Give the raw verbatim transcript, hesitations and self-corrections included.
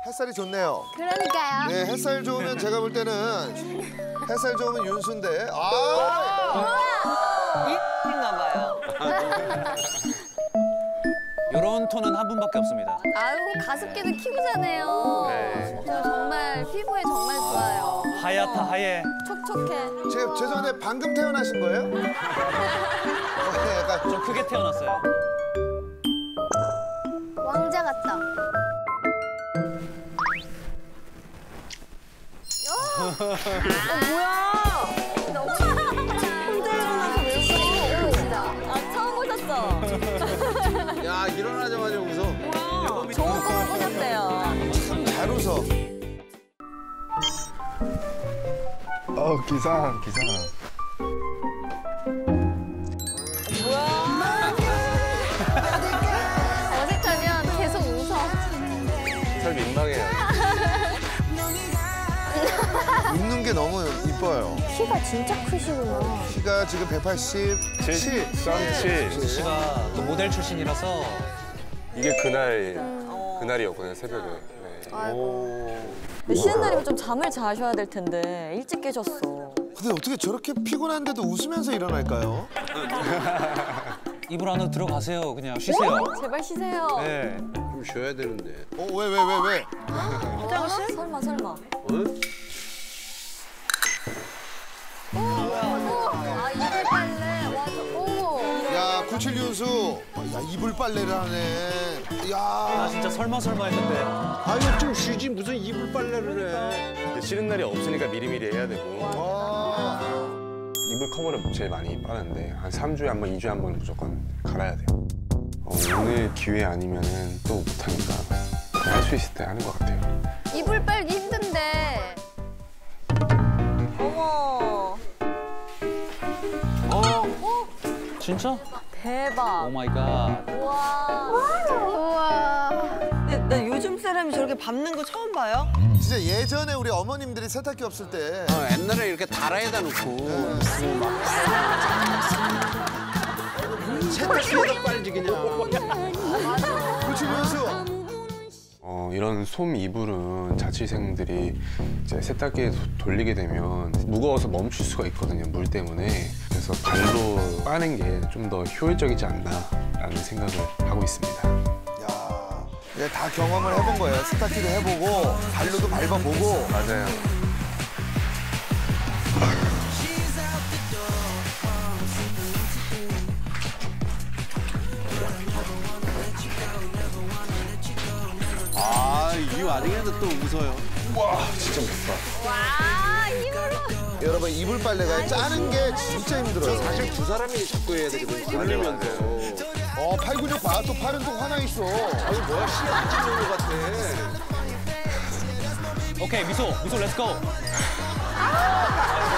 햇살이 좋네요. 그러니까요. 네, 햇살 좋으면 제가 볼 때는 햇살 좋으면 윤수인데. 아! 이인가 봐요. 이런 톤은 한 분밖에 없습니다. 아유, 가습기도 키고 자네요. 네. 저 정말 피부에 정말 좋아요. 하얗다 하얘. 촉촉해. 제, 죄송한데 방금 태어나신 거예요? 어, 네, 약간 좀 크게 태어났어요. 왕자 같다. 어, 뭐야? 너무 혼자서 왜 웃어? 아, 처음 오셨어. 야, 일어나자마자 웃어. 뭐야? 좋은 꿈을 꾸셨대요. 참 잘 웃어. 어, 기상, 기상. 어색하면 계속 웃어. 잘 민망해요. 웃는 게 너무 이뻐요. 키가 진짜 크시구나. 키가 지금 백팔십칠. 쌍치. 씨가 또 모델 출신이라서 이게 그날, 그날이었거든요, 새벽에. 네. 아이고. 쉬는 날이면 좀 잠을 자셔야 될 텐데 일찍 깨셨어. 근데 어떻게 저렇게 피곤한데도 웃으면서 일어날까요? 이불 안으로 들어가세요. 그냥 쉬세요. 제발 쉬세요. 네. 좀 쉬어야 되는데. 어, 왜, 왜, 왜, 왜? 화장실? 설마 설마. 응? 아, 이불 빨래. 와, 저, 어머. 야, 구칠 윤수. 야, 이불 빨래를 하네. 아 야. 진짜 설마 설마 했는데. 아유, 좀 쉬지. 무슨 이불 빨래를 해. 쉬는 날이 없으니까 미리미리 해야 되고. 아. 이불 커버를 제일 많이 빠는데 한 삼 주에 한 번, 이 주에 한 번 무조건 갈아야 돼요. 어, 오늘 기회 아니면은 또 못하니까 할 수 있을 때 하는 것 같아요. 이불 빨기 힘든데. 어머. 진짜? 대박. 오 마이 갓. 우와. 우와. 근데 나 요즘 사람이 저렇게 밟는 거 처음 봐요. 진짜 예전에 우리 어머님들이 세탁기 없을 때 어, 옛날에 이렇게 달아에다 놓고. 세탁기에다 빨지, 그냥. 구칠 윤수. 어, 이런 솜 이불은 자취생들이 이제 세탁기에 도- 돌리게 되면 무거워서 멈출 수가 있거든요, 물 때문에. 그래서 발로 빠는 게 좀 더 효율적이지 않나라는 생각을 하고 있습니다. 야, 이제 다 경험을 해본 거예요. 세탁기도 해보고 발로도 밟아보고. 맞아요. 아, 이 와중에도 또 웃어요. 와, 힘으로. 여러분 이불 빨래가 짜는 게 진짜 힘들어요. 사실 두 사람이 자꾸 해야 되거든요. 돌리면서. 어, 팔 근육 봐. 또 팔은 또 화나 있어. 아니, 뭐야, 시합 찍는 것 같아. 오케이 미소 미소 렛츠고.